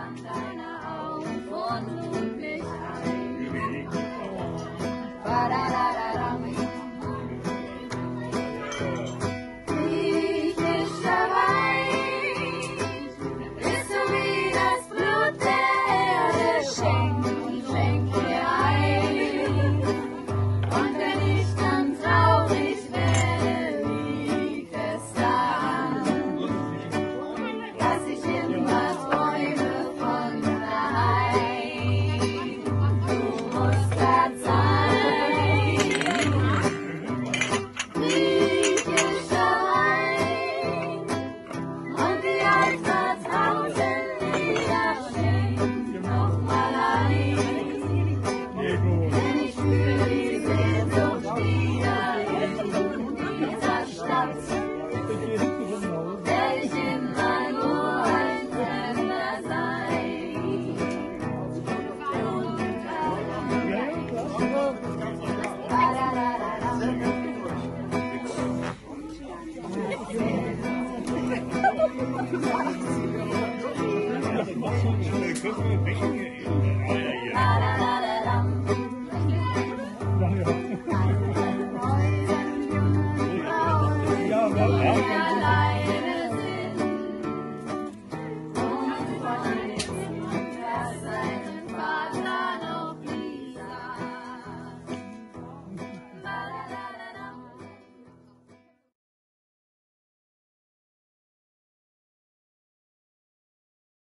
deine auf und lud mich ein. Badadadadam. Griechischer Wein ist so wie das Blut der Erde. Schenk mir ein. Und wenn ich dann traurig werde, liegt es daran, dass ich immer träume von daheim. Du musst da sein. Griechischer Wein und die altvertrauten Lieder schenkt nochmal ein. Denn ich fühle die Sehnsucht wieder in dieser Stadt.